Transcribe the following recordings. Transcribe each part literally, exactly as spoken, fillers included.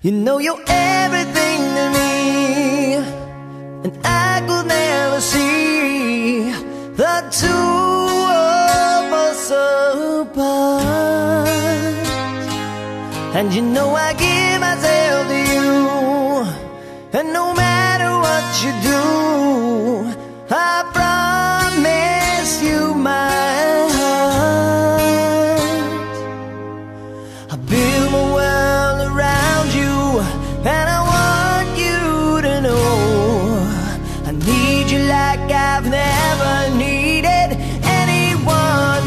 You know you're everything to me, and I could never see the two of us apart. And you know I give myself to you, and no matter what you do, I promise you my heart. I build my world around you, and I want you to know I need you like I've never needed anyone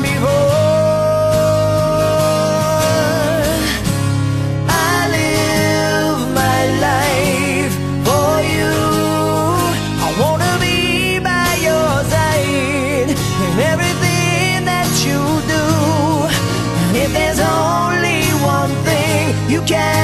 before. I live my life for you. I wanna be by your side in everything that you do. And if there's only one thing you can